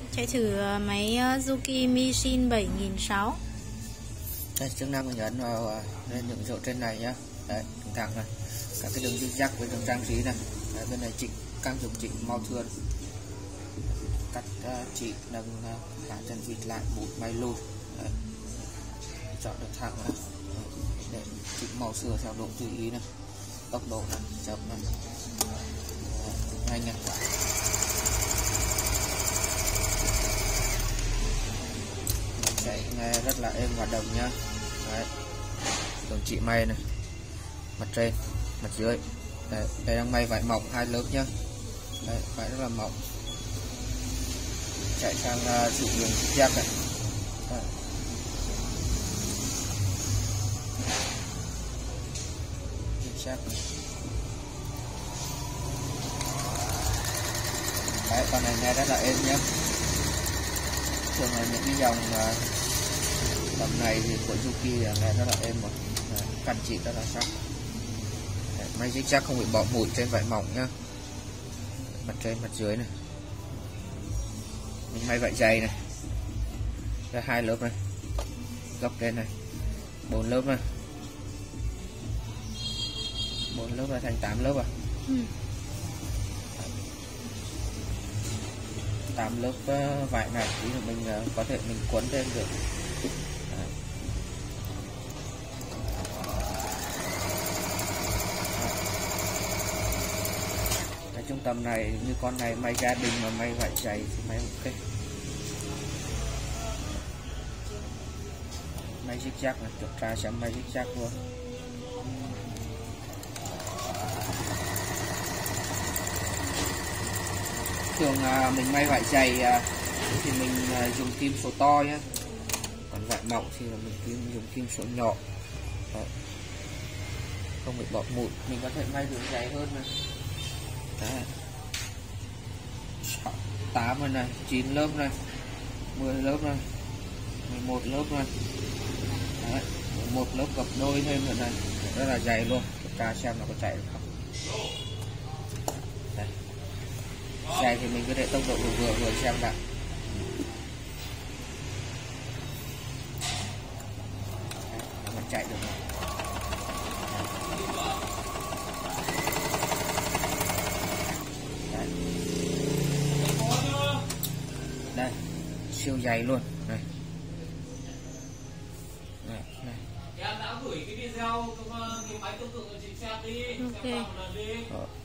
Chạy thử máy Juki Michin 7600. Đây, chức năng của nhấn vào lên những chỗ trên này nhá. Đấy, đường thẳng này, các cái đường zigzag với đường trang trí này. Đấy, bên này chỉnh căng chống chỉnh mau thườn, cắt chỉ nâng hạ chân vịt lại, bụt máy lùi. Đấy, chọn được thẳng này để chỉnh màu sửa theo độ tùy ý này, tốc độ này, chậm này, nhanh này. Chạy nghe rất là êm và đồng nhá. Đấy, đường chỉ may này, mặt trên mặt dưới. Đấy, đây đang may vải mỏng 2 lớp nhá. Đấy, vải rất là mỏng. Chạy sang sử dụng zigzag này. Đấy. Zigzag này. Đấy, con này nghe rất là êm nhá. Thường là những cái dòng tầm này thì của Juki nghe rất là êm rồi. Cằn chỉ rất là sắc. Đấy, máy zigzag không bị bỏ mụn trên vải mỏng nhá. Mặt trên mặt dưới này. Mình may vải dày này. Ra 2 lớp này. Góc trên này. 4 lớp này. 4 lớp là thành 8 lớp à? 8 lớp vải này thì mình có thể mình quấn lên được. Đấy. Cái trung tâm này như con này may gia đình mà may vải dày thì may ok. May zigzag này, kiểm tra xem may zigzag luôn. Thường mình may vải dày thì mình dùng kim số to nhé, còn vải mỏng thì là mình dùng kim số nhỏ. Đấy. Không bị bọt mụn. Mình có thể may đường dày hơn này. Đấy. 8 này, 9 lớp này, 10 lớp này, 11 lớp này. Đấy. 1 lớp gập đôi thêm nữa này, rất là dày luôn. Kiểm tra xem nó có chạy được không. Đây. Dày thì mình cứ để tốc độ vừa vừa xem đã. Nó chạy được rồi. Đấy. Đây, siêu dày luôn này. Này, này. Em đã gửi cái video cái máy tương tự cho chị xem đi. Ok. Xem vào một lần đi.